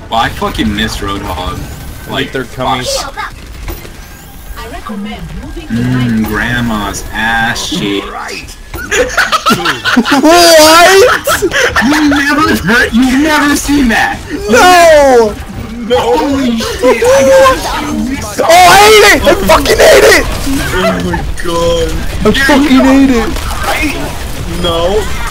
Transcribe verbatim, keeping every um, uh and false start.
Well, I fucking miss Roadhog. Like, they're coming. Mmm, grandma's ass cheek. Right. What? You never heard, you've never seen that. No! No. Holy shit. I Oh, I ate it! I fucking ate it! Oh my god. I fucking ate it! Right? No.